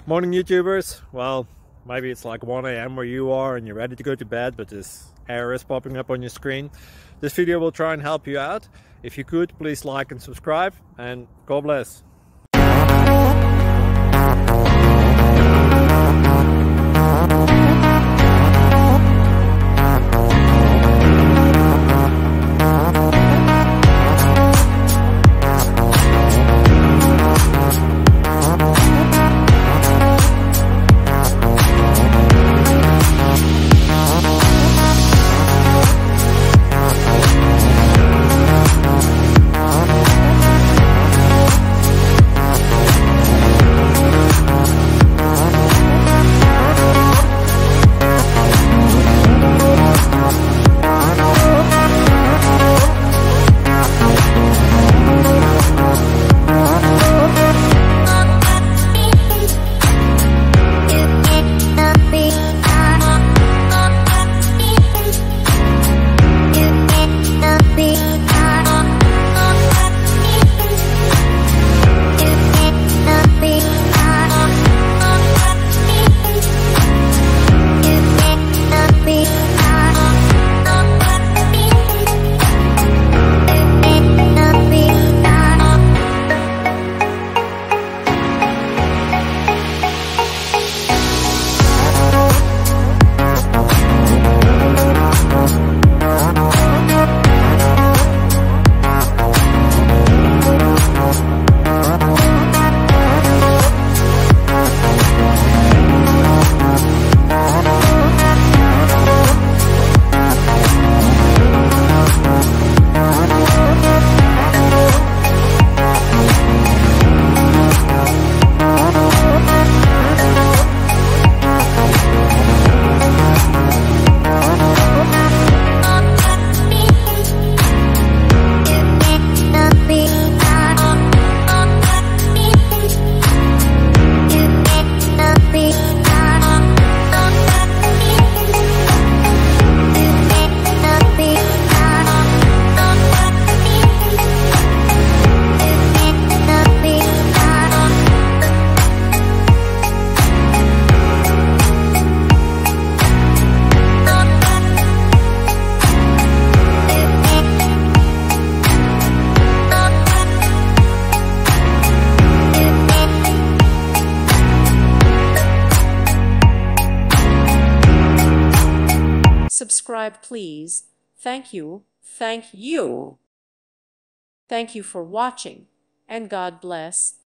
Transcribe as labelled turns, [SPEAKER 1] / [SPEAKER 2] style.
[SPEAKER 1] Morning YouTubers. Well, maybe it's like 1 a.m. where you are and you're ready to go to bed, but this error is popping up on your screen. This video will try and help you out. If you could, please like and subscribe, and God bless.
[SPEAKER 2] Subscribe, please. Thank you. Thank you. Thank you for watching, and God bless.